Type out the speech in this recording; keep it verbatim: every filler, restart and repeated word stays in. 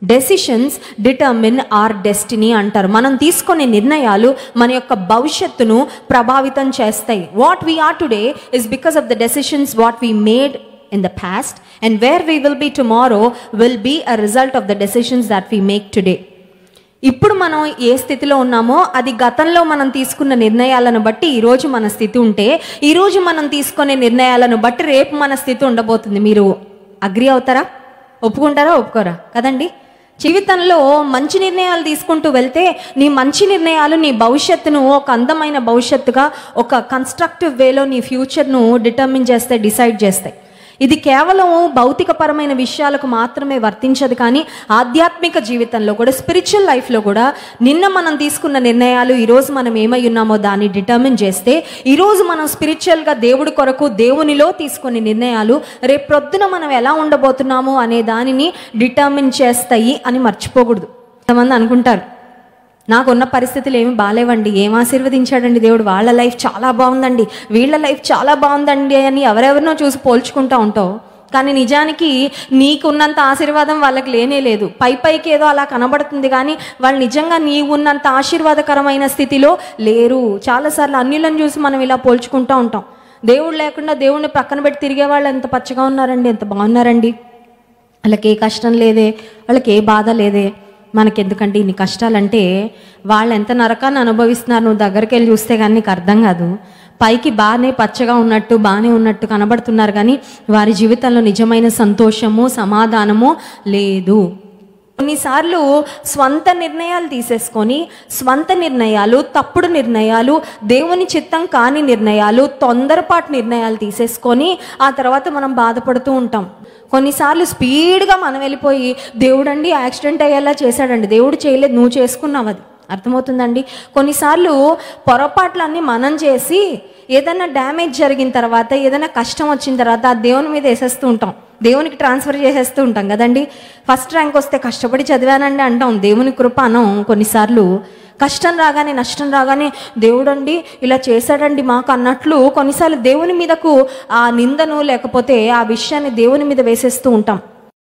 Decisions determine are destiny అంటారు. మనం తీసుకునే నిర్ణయాలు మన యొక్క భవిష్యత్తును ప్రభావితం చేస్తాయి. What we are today is because of the decisions what we made in the past, and where we will be tomorrow will be a result of the decisions that we make today. ఇప్పుడు మనం ఏ స్థితిలో ఉన్నామో అది గతంలో మనం తీసుకున్న నిర్ణయాలను బట్టి ఈరోజు మన స్థితి ఉంటే, ఈరోజు మనం తీసుకునే నిర్ణయాలను బట్టి రేపు మన స్థితి ఉండబోతుంది. మీరు అగ్రి అవుతారా? ఒప్పుకుంటారా? ఒప్పుకోరా? కదండి. జీవితంలో మంచి నిర్ణయాలు తీసుకుంటూ వెళ్తే నీ మంచి నిర్ణయాలు నీ భవిష్యత్తును ఒక అందమైన భవిష్యత్తుగా, ఒక కన్స్ట్రక్టివ్ వేలో నీ ఫ్యూచర్ను డిటర్మిన్ చేస్తే, డిసైడ్ చేస్తాయి. ఇది కేవలం భౌతికపరమైన విషయాలకు మాత్రమే వర్తించదు, కానీ ఆధ్యాత్మిక జీవితంలో కూడా, స్పిరిచువల్ లైఫ్లో కూడా నిన్న మనం తీసుకున్న నిర్ణయాలు ఈరోజు మనం ఏమై ఉన్నామో దాన్ని డిటర్మిన్ చేస్తే, ఈరోజు మనం స్పిరిచువల్గా దేవుడి కొరకు దేవునిలో తీసుకునే నిర్ణయాలు రేపు ప్రొద్దున మనం ఎలా ఉండబోతున్నామో అనే దానిని డిటర్మిన్ చేస్తాయి అని మర్చిపోకూడదు. కొంతమంది అనుకుంటారు, నాకున్న పరిస్థితులు ఏమి బాగాలేవండి, ఏం ఆశీర్వదించాడండి దేవుడు, వాళ్ళ లైఫ్ చాలా బాగుందండి, వీళ్ళ లైఫ్ చాలా బాగుందండి అని ఎవరెవరినో చూసి పోల్చుకుంటూ ఉంటావు. కానీ నిజానికి నీకున్నంత ఆశీర్వాదం వాళ్ళకి లేనే లేదు. పై పైకి ఏదో అలా కనబడుతుంది, కానీ వాళ్ళు నిజంగా నీవు ఉన్నంత ఆశీర్వాదకరమైన స్థితిలో లేరు. చాలాసార్లు అన్యులను చూసి మనం ఇలా పోల్చుకుంటూ ఉంటాం. దేవుడు లేకుండా దేవుడిని పక్కన పెట్టి తిరిగే వాళ్ళు ఎంత పచ్చగా ఉన్నారండి, ఎంత బాగున్నారండి, వాళ్ళకి ఏ కష్టం లేదే, వాళ్ళకి ఏ బాధ లేదే, మనకెందుకంటే ఇన్ని కష్టాలంటే వాళ్ళు ఎంత నరకాన్ని అనుభవిస్తున్నారు నువ్వు దగ్గరికి వెళ్ళి చూస్తే కానీ నీకు అర్థం కాదు. పైకి బాగానే పచ్చగా ఉన్నట్టు బాగానే ఉన్నట్టు కనబడుతున్నారు, కానీ వారి జీవితంలో నిజమైన సంతోషము సమాధానము లేదు. కొన్నిసార్లు స్వంత నిర్ణయాలు తీసేసుకొని, స్వంత నిర్ణయాలు, తప్పుడు నిర్ణయాలు, దేవుని చిత్తం కాని నిర్ణయాలు, తొందరపాటు నిర్ణయాలు తీసేసుకొని ఆ తర్వాత మనం బాధపడుతూ ఉంటాం. కొన్నిసార్లు స్పీడ్గా మనం వెళ్ళిపోయి దేవుడండి యాక్సిడెంట్ అయ్యేలా చేశాడండి, దేవుడు చేయలేదు, నువ్వు చేసుకున్నావు, అది అర్థమవుతుందండి. కొన్నిసార్లు పొరపాట్లన్నీ మనం చేసి ఏదైనా డ్యామేజ్ జరిగిన తర్వాత, ఏదైనా కష్టం వచ్చిన తర్వాత ఆ దేవుని మీద వేసేస్తూ ఉంటాం, దేవునికి ట్రాన్స్ఫర్ చేసేస్తూ ఉంటాం కదండి. ఫస్ట్ ర్యాంక్ వస్తే కష్టపడి చదివానండి అంటాం, దేవుని కృప అనం. కొన్నిసార్లు కష్టం రాగానే, నష్టం రాగానే దేవుడండి ఇలా చేశాడండి మాకు అన్నట్లు కొన్నిసార్లు దేవుని మీదకు ఆ నిందను లేకపోతే ఆ విషయాన్ని దేవుని మీద వేసేస్తూ ఉంటాం.